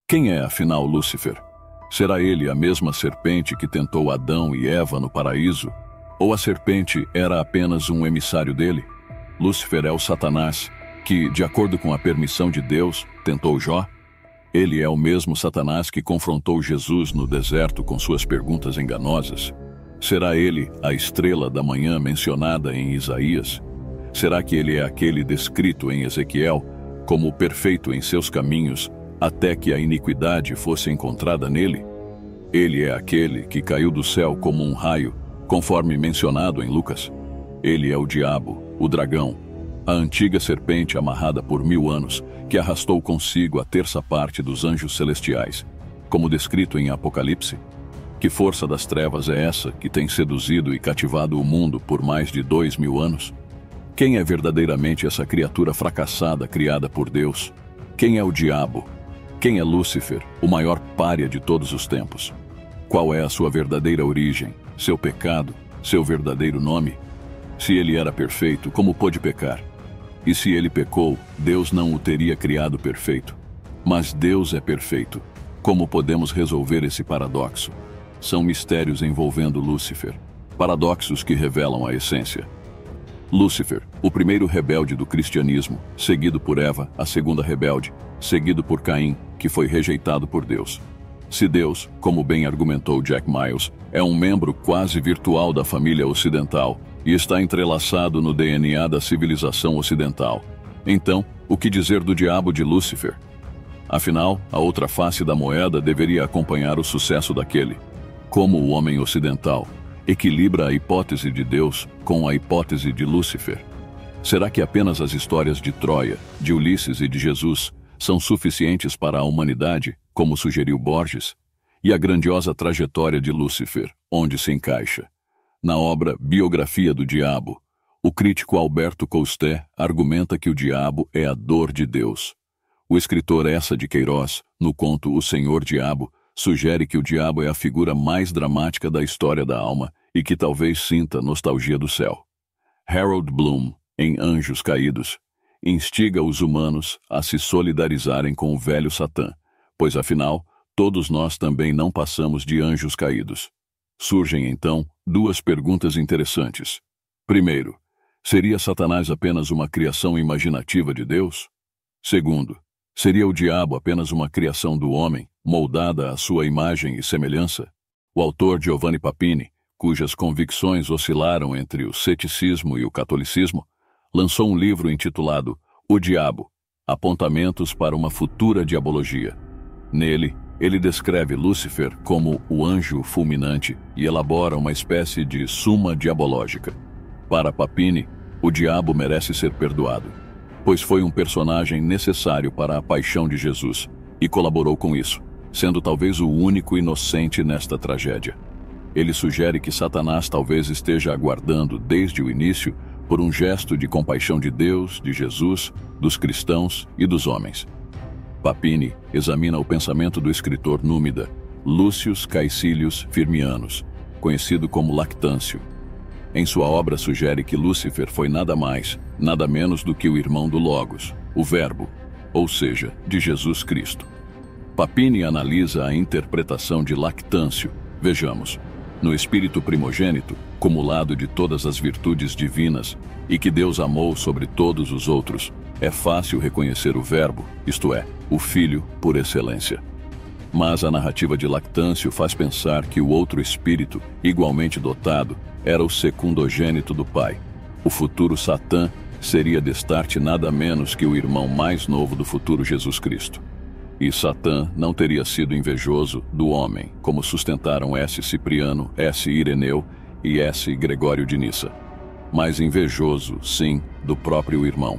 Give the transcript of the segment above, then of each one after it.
Quem é, afinal, Lúcifer? Será ele a mesma serpente que tentou Adão e Eva no paraíso? Ou a serpente era apenas um emissário dele? Lúcifer é o Satanás que, de acordo com a permissão de Deus, tentou Jó? Ele é o mesmo Satanás que confrontou Jesus no deserto com suas perguntas enganosas? Será ele a estrela da manhã mencionada em Isaías? Será que ele é aquele descrito em Ezequiel como perfeito em seus caminhos, até que a iniquidade fosse encontrada nele? Ele é aquele que caiu do céu como um raio, conforme mencionado em Lucas. Ele é o diabo, o dragão, a antiga serpente amarrada por 1000 anos, que arrastou consigo a terça parte dos anjos celestiais, como descrito em Apocalipse. Que força das trevas é essa que tem seduzido e cativado o mundo por mais de 2000 anos? Quem é verdadeiramente essa criatura fracassada criada por Deus? Quem é o diabo? Quem é Lúcifer, o maior pária de todos os tempos? Qual é a sua verdadeira origem, seu pecado, seu verdadeiro nome? Se ele era perfeito, como pôde pecar? E se ele pecou, Deus não o teria criado perfeito. Mas Deus é perfeito. Como podemos resolver esse paradoxo? São mistérios envolvendo Lúcifer, paradoxos que revelam a essência. Lúcifer, o primeiro rebelde do cristianismo, seguido por Eva, a segunda rebelde, seguido por Caim, que foi rejeitado por Deus. Se Deus, como bem argumentou Jack Miles, é um membro quase virtual da família ocidental e está entrelaçado no DNA da civilização ocidental, então, o que dizer do diabo de Lúcifer? Afinal, a outra face da moeda deveria acompanhar o sucesso daquele. Como o homem ocidental equilibra a hipótese de Deus com a hipótese de Lúcifer? Será que apenas as histórias de Troia, de Ulisses e de Jesus são suficientes para a humanidade, como sugeriu Borges? E a grandiosa trajetória de Lúcifer, onde se encaixa? Na obra Biografia do Diabo, o crítico Alberto Coustet argumenta que o diabo é a dor de Deus. O escritor Essa de Queiroz, no conto O Senhor Diabo, sugere que o diabo é a figura mais dramática da história da alma e que talvez sinta nostalgia do céu. Harold Bloom, em Anjos Caídos, instiga os humanos a se solidarizarem com o velho Satã, pois afinal, todos nós também não passamos de anjos caídos. Surgem então duas perguntas interessantes. Primeiro, seria Satanás apenas uma criação imaginativa de Deus? Segundo, seria o diabo apenas uma criação do homem, moldada à sua imagem e semelhança? O autor Giovanni Papini, cujas convicções oscilaram entre o ceticismo e o catolicismo, lançou um livro intitulado O Diabo, Apontamentos para uma Futura Diabologia. Nele, ele descreve Lúcifer como o anjo fulminante e elabora uma espécie de suma diabológica. Para Papini, o diabo merece ser perdoado, pois foi um personagem necessário para a paixão de Jesus e colaborou com isso, sendo talvez o único inocente nesta tragédia. Ele sugere que Satanás talvez esteja aguardando desde o início por um gesto de compaixão de Deus, de Jesus, dos cristãos e dos homens. Papini examina o pensamento do escritor númida Lúcius Caecilius Firmianus, conhecido como Lactâncio. Em sua obra sugere que Lúcifer foi nada mais, nada menos do que o irmão do Logos, o Verbo, ou seja, de Jesus Cristo. Papini analisa a interpretação de Lactâncio. Vejamos, no espírito primogênito, cumulado de todas as virtudes divinas e que Deus amou sobre todos os outros, é fácil reconhecer o Verbo, isto é, o Filho por excelência. Mas a narrativa de Lactâncio faz pensar que o outro espírito, igualmente dotado, era o secundogênito do Pai. O futuro Satã seria destarte nada menos que o irmão mais novo do futuro Jesus Cristo. E Satã não teria sido invejoso do homem, como sustentaram S. Cipriano, S. Ireneu e S. Gregório de Nissa, mas invejoso, sim, do próprio irmão.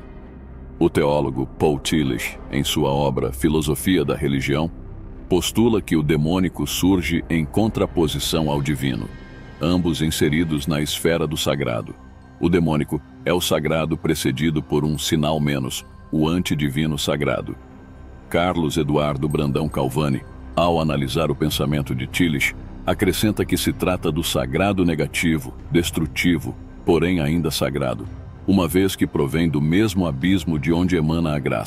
O teólogo Paul Tillich, em sua obra Filosofia da Religião, postula que o demônico surge em contraposição ao divino, ambos inseridos na esfera do sagrado. O demônico é o sagrado precedido por um sinal menos, o antidivino sagrado. Carlos Eduardo Brandão Calvani, ao analisar o pensamento de Tillich, acrescenta que se trata do sagrado negativo, destrutivo, porém ainda sagrado, uma vez que provém do mesmo abismo de onde emana a graça.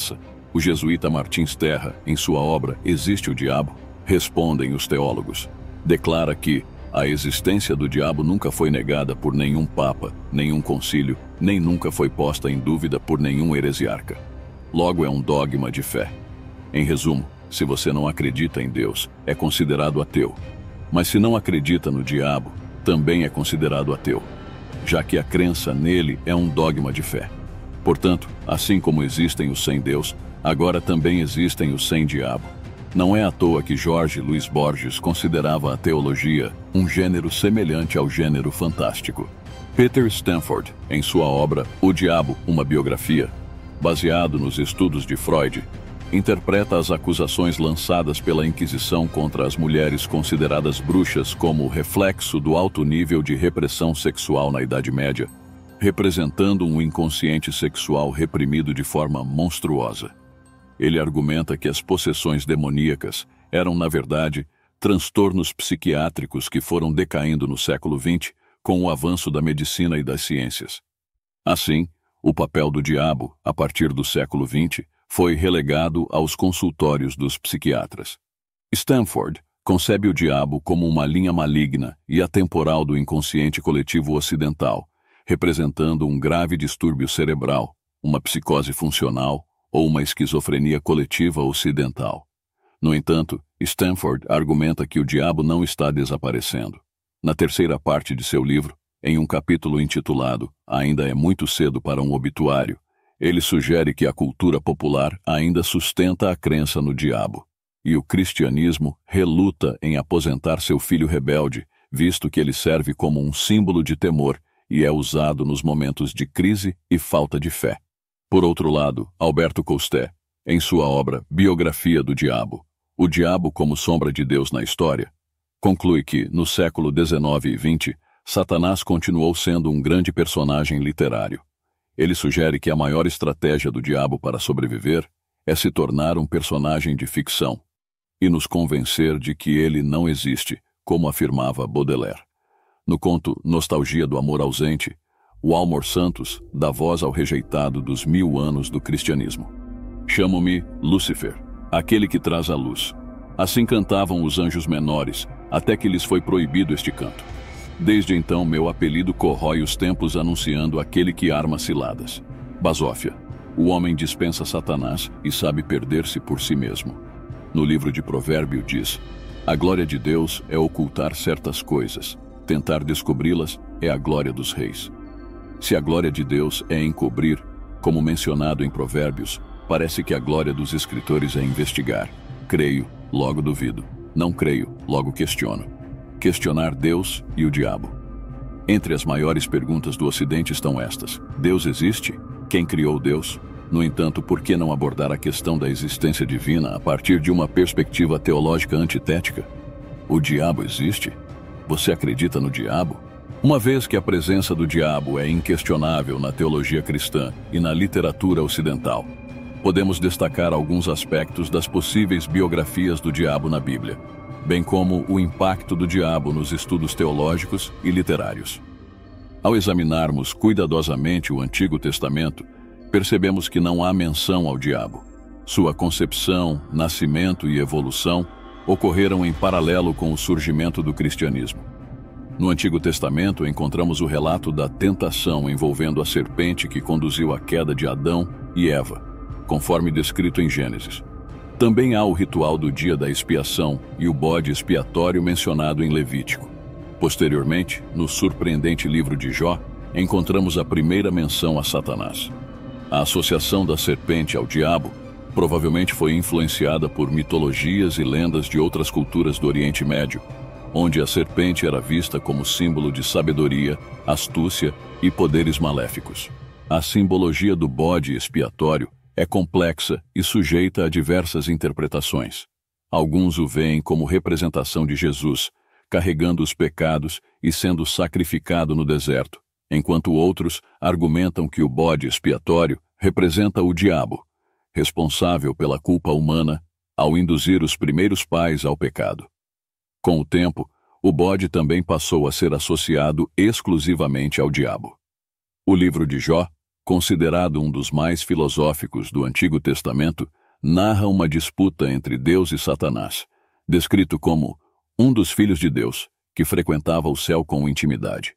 O jesuíta Martins Terra, em sua obra Existe o Diabo? Respondem os teólogos. Declara que a existência do diabo nunca foi negada por nenhum papa, nenhum concílio, nem nunca foi posta em dúvida por nenhum heresiarca. Logo, é um dogma de fé. Em resumo, se você não acredita em Deus, é considerado ateu. Mas se não acredita no diabo, também é considerado ateu, já que a crença nele é um dogma de fé. Portanto, assim como existem os sem Deus, agora também existem os sem diabo. Não é à toa que Jorge Luiz Borges considerava a teologia um gênero semelhante ao gênero fantástico. Peter Stanford, em sua obra O Diabo, uma Biografia, baseado nos estudos de Freud, interpreta as acusações lançadas pela Inquisição contra as mulheres consideradas bruxas como reflexo do alto nível de repressão sexual na Idade Média, representando um inconsciente sexual reprimido de forma monstruosa. Ele argumenta que as possessões demoníacas eram, na verdade, transtornos psiquiátricos que foram decaindo no século XX com o avanço da medicina e das ciências. Assim, o papel do diabo, a partir do século XX, foi relegado aos consultórios dos psiquiatras. Stanford concebe o diabo como uma linha maligna e atemporal do inconsciente coletivo ocidental, representando um grave distúrbio cerebral, uma psicose funcional ou uma esquizofrenia coletiva ocidental. No entanto, Stanford argumenta que o diabo não está desaparecendo. Na terceira parte de seu livro, em um capítulo intitulado Ainda é muito cedo para um obituário, ele sugere que a cultura popular ainda sustenta a crença no diabo, e o cristianismo reluta em aposentar seu filho rebelde, visto que ele serve como um símbolo de temor e é usado nos momentos de crise e falta de fé. Por outro lado, Alberto Coustet, em sua obra Biografia do Diabo, O Diabo como Sombra de Deus na História, conclui que, no século XIX e XX, Satanás continuou sendo um grande personagem literário. Ele sugere que a maior estratégia do diabo para sobreviver é se tornar um personagem de ficção e nos convencer de que ele não existe, como afirmava Baudelaire. No conto Nostalgia do Amor Ausente, o Álmor Santos dá voz ao rejeitado dos 1000 anos do cristianismo. Chamo-me Lúcifer, aquele que traz a luz. Assim cantavam os anjos menores, até que lhes foi proibido este canto. Desde então meu apelido corrói os tempos anunciando aquele que arma ciladas. Basófia, o homem dispensa Satanás e sabe perder-se por si mesmo. No livro de Provérbio diz: a glória de Deus é ocultar certas coisas, tentar descobri-las é a glória dos reis. Se a glória de Deus é encobrir, como mencionado em Provérbios, parece que a glória dos escritores é investigar. Creio, logo duvido. Não creio, logo questiono. Questionar Deus e o diabo. Entre as maiores perguntas do Ocidente estão estas: Deus existe? Quem criou Deus? No entanto, por que não abordar a questão da existência divina a partir de uma perspectiva teológica antitética? O diabo existe? Você acredita no diabo? Uma vez que a presença do diabo é inquestionável na teologia cristã e na literatura ocidental, podemos destacar alguns aspectos das possíveis biografias do diabo na Bíblia, bem como o impacto do diabo nos estudos teológicos e literários. Ao examinarmos cuidadosamente o Antigo Testamento, percebemos que não há menção ao diabo. Sua concepção, nascimento e evolução ocorreram em paralelo com o surgimento do cristianismo. No Antigo Testamento, encontramos o relato da tentação envolvendo a serpente que conduziu à queda de Adão e Eva, conforme descrito em Gênesis. Também há o ritual do dia da expiação e o bode expiatório mencionado em Levítico. Posteriormente, no surpreendente livro de Jó, encontramos a primeira menção a Satanás. A associação da serpente ao diabo provavelmente foi influenciada por mitologias e lendas de outras culturas do Oriente Médio, onde a serpente era vista como símbolo de sabedoria, astúcia e poderes maléficos. A simbologia do bode expiatório é complexa e sujeita a diversas interpretações. Alguns o veem como representação de Jesus, carregando os pecados e sendo sacrificado no deserto, enquanto outros argumentam que o bode expiatório representa o diabo, responsável pela culpa humana ao induzir os primeiros pais ao pecado. Com o tempo, o bode também passou a ser associado exclusivamente ao diabo. O livro de Jó, considerado um dos mais filosóficos do Antigo Testamento, narra uma disputa entre Deus e Satanás, descrito como um dos filhos de Deus, que frequentava o céu com intimidade.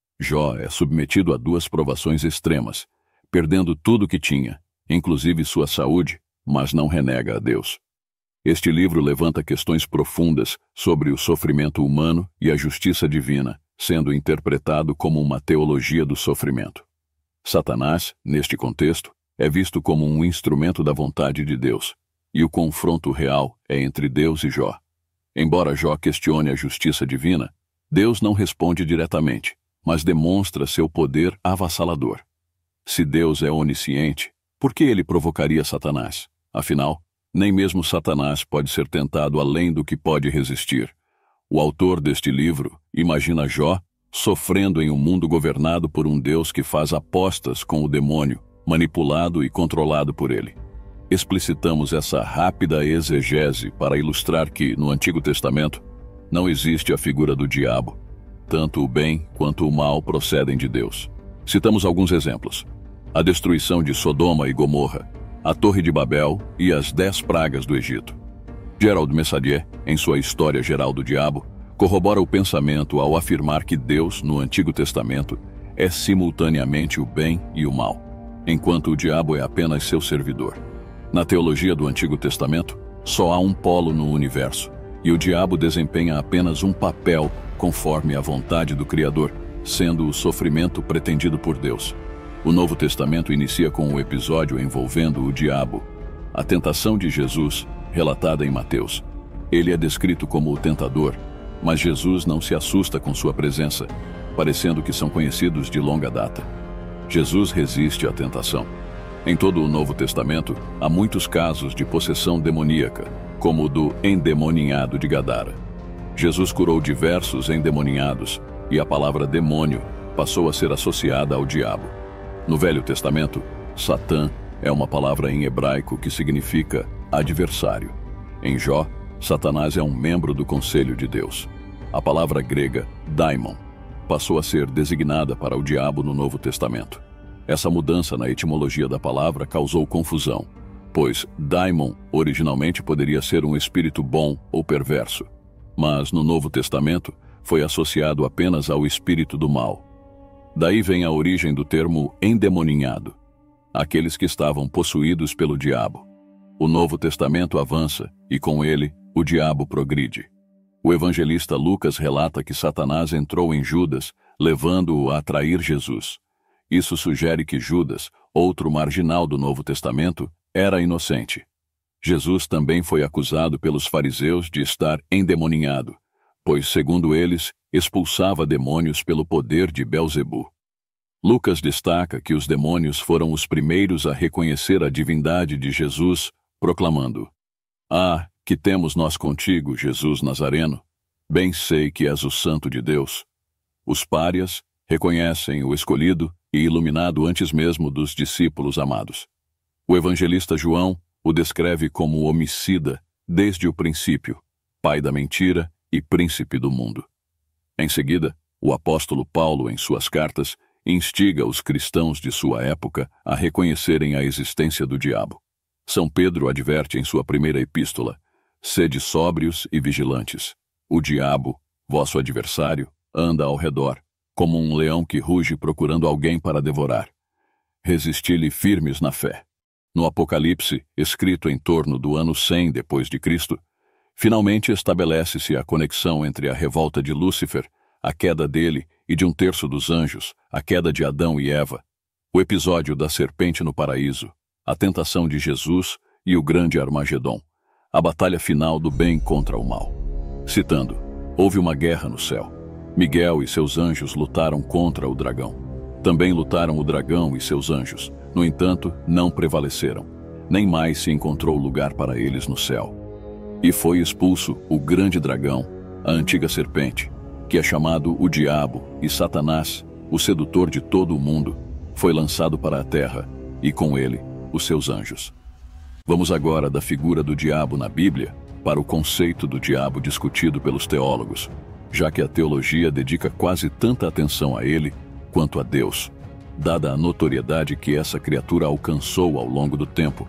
Jó é submetido a duas provações extremas, perdendo tudo o que tinha, inclusive sua saúde, mas não renega a Deus. Este livro levanta questões profundas sobre o sofrimento humano e a justiça divina, sendo interpretado como uma teologia do sofrimento. Satanás, neste contexto, é visto como um instrumento da vontade de Deus, e o confronto real é entre Deus e Jó. Embora Jó questione a justiça divina, Deus não responde diretamente, mas demonstra seu poder avassalador. Se Deus é onisciente, por que ele provocaria Satanás? Afinal, nem mesmo Satanás pode ser tentado além do que pode resistir. O autor deste livro imagina Jó sofrendo em um mundo governado por um Deus que faz apostas com o demônio, manipulado e controlado por ele. Explicitamos essa rápida exegese para ilustrar que, no Antigo Testamento, não existe a figura do diabo. Tanto o bem quanto o mal procedem de Deus. Citamos alguns exemplos: a destruição de Sodoma e Gomorra, a Torre de Babel e as 10 pragas do Egito. Gerald Messadier, em sua História Geral do Diabo, corrobora o pensamento ao afirmar que Deus, no Antigo Testamento, é simultaneamente o bem e o mal, enquanto o diabo é apenas seu servidor. Na teologia do Antigo Testamento, só há um polo no universo, e o diabo desempenha apenas um papel conforme a vontade do Criador, sendo o sofrimento pretendido por Deus. O Novo Testamento inicia com o episódio envolvendo o diabo, a tentação de Jesus, relatada em Mateus. Ele é descrito como o tentador, mas Jesus não se assusta com sua presença, parecendo que são conhecidos de longa data. Jesus resiste à tentação. Em todo o Novo Testamento, há muitos casos de possessão demoníaca, como o do endemoninhado de Gadara. Jesus curou diversos endemoninhados, e a palavra demônio passou a ser associada ao diabo. No Velho Testamento, Satã é uma palavra em hebraico que significa adversário. Em Jó, Satanás é um membro do conselho de Deus. A palavra grega daimon passou a ser designada para o diabo no Novo Testamento. Essa mudança na etimologia da palavra causou confusão, pois daimon originalmente poderia ser um espírito bom ou perverso, mas no Novo Testamento foi associado apenas ao espírito do mal. Daí vem a origem do termo endemoninhado, aqueles que estavam possuídos pelo diabo. O Novo Testamento avança e, com ele, o diabo progride. O evangelista Lucas relata que Satanás entrou em Judas, levando-o a trair Jesus. Isso sugere que Judas, outro marginal do Novo Testamento, era inocente. Jesus também foi acusado pelos fariseus de estar endemoninhado, pois, segundo eles, expulsava demônios pelo poder de Belzebu. Lucas destaca que os demônios foram os primeiros a reconhecer a divindade de Jesus, proclamando: "Ah, que temos nós contigo, Jesus Nazareno? Bem sei que és o Santo de Deus." Os párias reconhecem o escolhido e iluminado antes mesmo dos discípulos amados. O evangelista João o descreve como homicida desde o princípio, pai da mentira e príncipe do mundo. Em seguida, o apóstolo Paulo, em suas cartas, instiga os cristãos de sua época a reconhecerem a existência do diabo. São Pedro adverte em sua primeira epístola: "Sede sóbrios e vigilantes. O diabo, vosso adversário, anda ao redor, como um leão que ruge procurando alguém para devorar. Resisti-lhe firmes na fé." No Apocalipse, escrito em torno do ano 100 depois de Cristo, finalmente estabelece-se a conexão entre a revolta de Lúcifer, a queda dele e de um terço dos anjos, a queda de Adão e Eva, o episódio da serpente no paraíso, a tentação de Jesus e o grande Armagedon, a batalha final do bem contra o mal. Citando: "Houve uma guerra no céu. Miguel e seus anjos lutaram contra o dragão. Também lutaram o dragão e seus anjos. No entanto, não prevaleceram. Nem mais se encontrou lugar para eles no céu. E foi expulso o grande dragão, a antiga serpente, que é chamado o Diabo e Satanás, o sedutor de todo o mundo, foi lançado para a terra, e com ele, os seus anjos." Vamos agora da figura do diabo na Bíblia para o conceito do diabo discutido pelos teólogos, já que a teologia dedica quase tanta atenção a ele quanto a Deus, dada a notoriedade que essa criatura alcançou ao longo do tempo,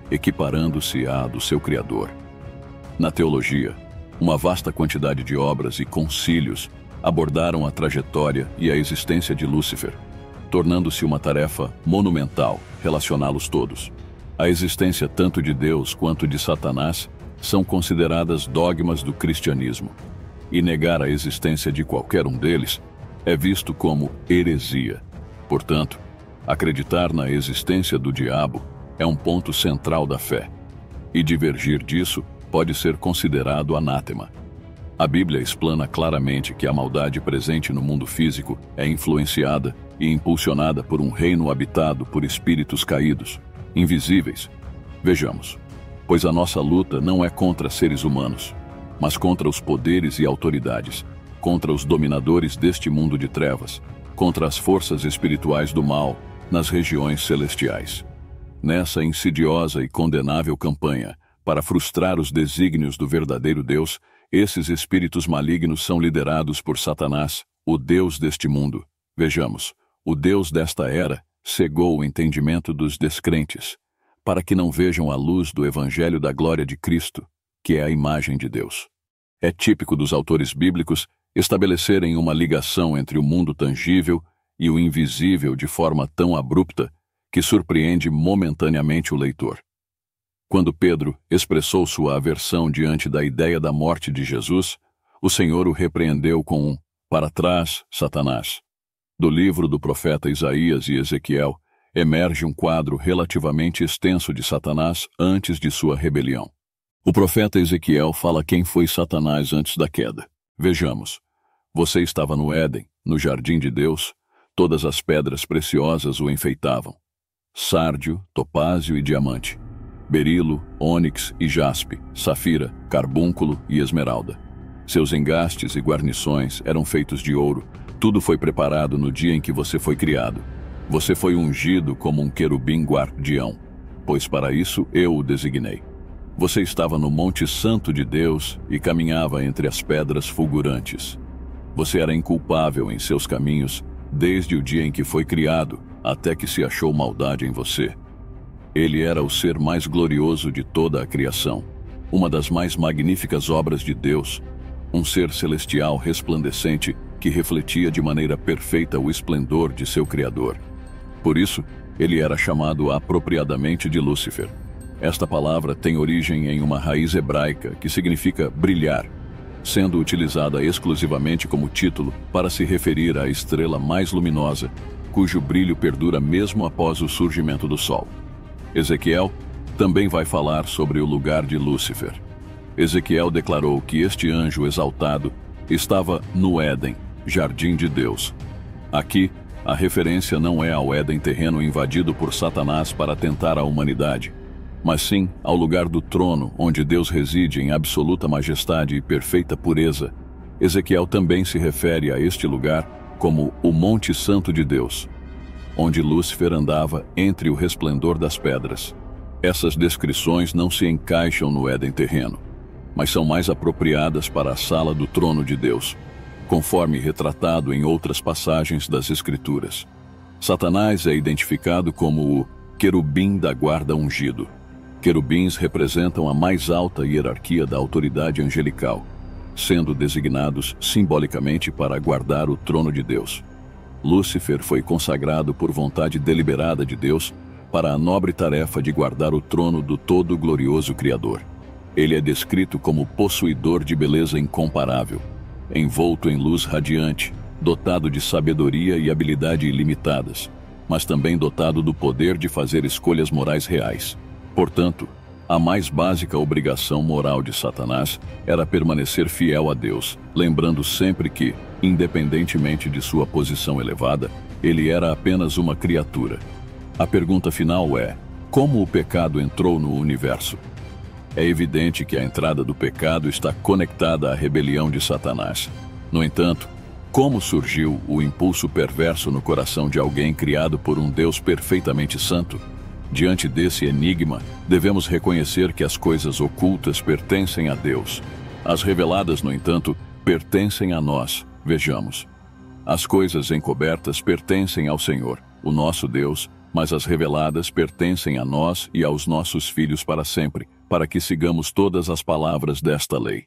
equiparando-se à do seu Criador. Na teologia, uma vasta quantidade de obras e concílios abordaram a trajetória e a existência de Lúcifer, tornando-se uma tarefa monumental relacioná-los todos. A existência tanto de Deus quanto de Satanás são consideradas dogmas do cristianismo, e negar a existência de qualquer um deles é visto como heresia. Portanto, acreditar na existência do diabo é um ponto central da fé, e divergir disso pode ser considerado anátema. A Bíblia explana claramente que a maldade presente no mundo físico é influenciada e impulsionada por um reino habitado por espíritos caídos, invisíveis. Vejamos, pois a nossa luta não é contra seres humanos, mas contra os poderes e autoridades, contra os dominadores deste mundo de trevas, contra as forças espirituais do mal nas regiões celestiais. Nessa insidiosa e condenável campanha para frustrar os desígnios do verdadeiro Deus, esses espíritos malignos são liderados por Satanás, o Deus deste mundo. Vejamos, o Deus desta era cegou o entendimento dos descrentes, para que não vejam a luz do Evangelho da glória de Cristo, que é a imagem de Deus. É típico dos autores bíblicos estabelecerem uma ligação entre o mundo tangível e o invisível de forma tão abrupta que surpreende momentaneamente o leitor. Quando Pedro expressou sua aversão diante da ideia da morte de Jesus, o Senhor o repreendeu com um "Para trás, Satanás". Do livro do profeta Isaías e Ezequiel, emerge um quadro relativamente extenso de Satanás antes de sua rebelião. O profeta Ezequiel fala quem foi Satanás antes da queda. Vejamos. Você estava no Éden, no jardim de Deus, todas as pedras preciosas o enfeitavam. Sárdio, topázio e diamante. Berilo, ônix e jaspe, safira, carbúnculo e esmeralda. Seus engastes e guarnições eram feitos de ouro. Tudo foi preparado no dia em que você foi criado. Você foi ungido como um querubim guardião, pois para isso eu o designei. Você estava no Monte Santo de Deus e caminhava entre as pedras fulgurantes. Você era inculpável em seus caminhos desde o dia em que foi criado, até que se achou maldade em você. Ele era o ser mais glorioso de toda a criação, uma das mais magníficas obras de Deus, um ser celestial resplandecente que refletia de maneira perfeita o esplendor de seu Criador. Por isso, ele era chamado apropriadamente de Lúcifer. Esta palavra tem origem em uma raiz hebraica que significa brilhar, sendo utilizada exclusivamente como título para se referir à estrela mais luminosa, cujo brilho perdura mesmo após o surgimento do sol. Ezequiel também vai falar sobre o lugar de Lúcifer. Ezequiel declarou que este anjo exaltado estava no Éden, jardim de Deus. Aqui, a referência não é ao Éden terreno invadido por Satanás para tentar a humanidade, mas sim ao lugar do trono onde Deus reside em absoluta majestade e perfeita pureza. Ezequiel também se refere a este lugar como o Monte Santo de Deus, onde Lúcifer andava entre o resplendor das pedras. Essas descrições não se encaixam no Éden terreno, mas são mais apropriadas para a sala do trono de Deus, conforme retratado em outras passagens das Escrituras. Satanás é identificado como o querubim da guarda ungido. Querubins representam a mais alta hierarquia da autoridade angelical, sendo designados simbolicamente para guardar o trono de Deus. Lúcifer foi consagrado por vontade deliberada de Deus para a nobre tarefa de guardar o trono do todo-glorioso Criador. Ele é descrito como possuidor de beleza incomparável, envolto em luz radiante, dotado de sabedoria e habilidade ilimitadas, mas também dotado do poder de fazer escolhas morais reais. Portanto, a mais básica obrigação moral de Satanás era permanecer fiel a Deus, lembrando sempre que, independentemente de sua posição elevada, ele era apenas uma criatura. A pergunta final é: como o pecado entrou no universo? É evidente que a entrada do pecado está conectada à rebelião de Satanás. No entanto, como surgiu o impulso perverso no coração de alguém criado por um Deus perfeitamente santo? Diante desse enigma, devemos reconhecer que as coisas ocultas pertencem a Deus. As reveladas, no entanto, pertencem a nós. Vejamos. As coisas encobertas pertencem ao Senhor, o nosso Deus, mas as reveladas pertencem a nós e aos nossos filhos para sempre, para que sigamos todas as palavras desta lei.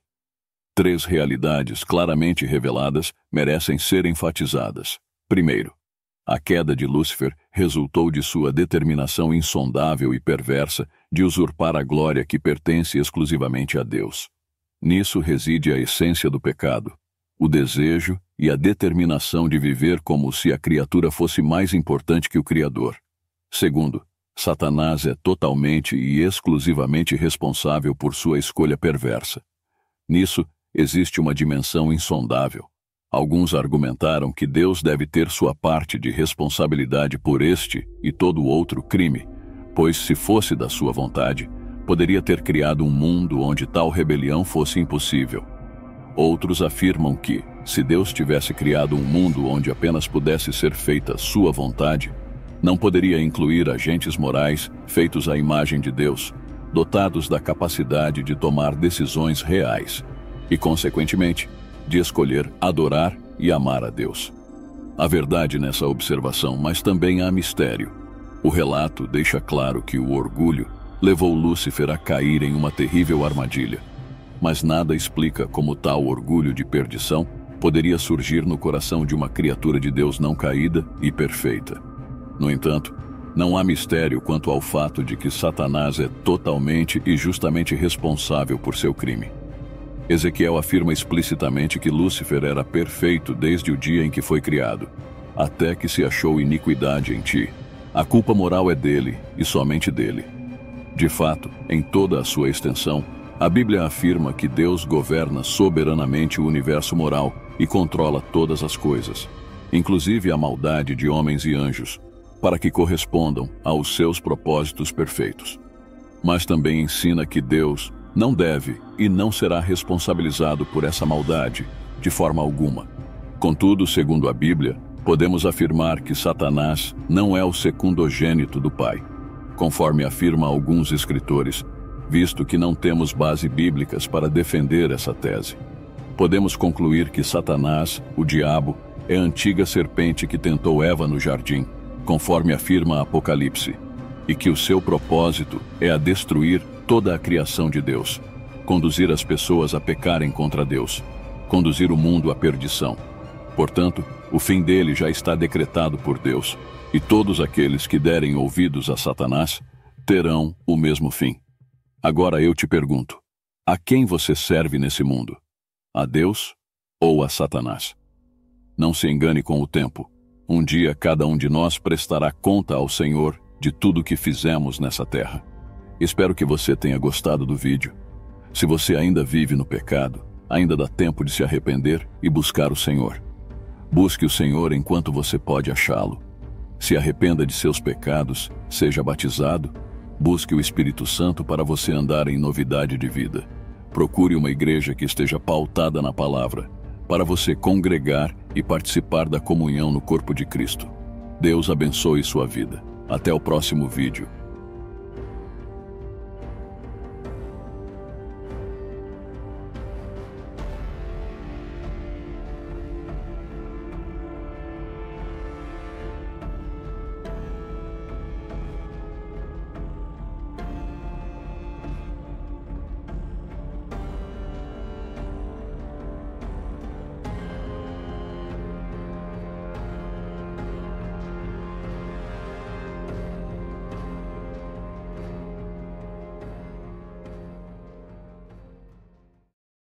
3 realidades claramente reveladas merecem ser enfatizadas. Primeiro, a queda de Lúcifer resultou de sua determinação insondável e perversa de usurpar a glória que pertence exclusivamente a Deus. Nisso reside a essência do pecado, o desejo e a determinação de viver como se a criatura fosse mais importante que o Criador. Segundo, Satanás é totalmente e exclusivamente responsável por sua escolha perversa. Nisso existe uma dimensão insondável. Alguns argumentaram que Deus deve ter sua parte de responsabilidade por este e todo outro crime, pois, se fosse da sua vontade, poderia ter criado um mundo onde tal rebelião fosse impossível. Outros afirmam que, se Deus tivesse criado um mundo onde apenas pudesse ser feita sua vontade, não poderia incluir agentes morais feitos à imagem de Deus, dotados da capacidade de tomar decisões reais e, consequentemente, de escolher adorar e amar a Deus. Há verdade nessa observação, mas também há mistério. O relato deixa claro que o orgulho levou Lúcifer a cair em uma terrível armadilha, mas nada explica como tal orgulho de perdição poderia surgir no coração de uma criatura de Deus não caída e perfeita. No entanto, não há mistério quanto ao fato de que Satanás é totalmente e justamente responsável por seu crime. Ezequiel afirma explicitamente que Lúcifer era perfeito desde o dia em que foi criado, até que se achou iniquidade em ti. A culpa moral é dele e somente dele. De fato, em toda a sua extensão, a Bíblia afirma que Deus governa soberanamente o universo moral e controla todas as coisas, inclusive a maldade de homens e anjos, para que correspondam aos seus propósitos perfeitos. Mas também ensina que Deus não deve e não será responsabilizado por essa maldade, de forma alguma. Contudo, segundo a Bíblia, podemos afirmar que Satanás não é o secundogênito do Pai, conforme afirma alguns escritores, visto que não temos base bíblicas para defender essa tese. Podemos concluir que Satanás, o diabo, é a antiga serpente que tentou Eva no jardim, conforme afirma Apocalipse, e que o seu propósito é a destruir toda a criação de Deus, conduzir as pessoas a pecarem contra Deus, conduzir o mundo à perdição. Portanto, o fim dele já está decretado por Deus, e todos aqueles que derem ouvidos a Satanás terão o mesmo fim. Agora eu te pergunto, a quem você serve nesse mundo? A Deus ou a Satanás? Não se engane com o tempo. Um dia cada um de nós prestará conta ao Senhor de tudo o que fizemos nessa terra. Espero que você tenha gostado do vídeo. Se você ainda vive no pecado, ainda dá tempo de se arrepender e buscar o Senhor. Busque o Senhor enquanto você pode achá-lo. Se arrependa de seus pecados, seja batizado, busque o Espírito Santo para você andar em novidade de vida. Procure uma igreja que esteja pautada na palavra, para você congregar e participar da comunhão no corpo de Cristo. Deus abençoe sua vida. Até o próximo vídeo.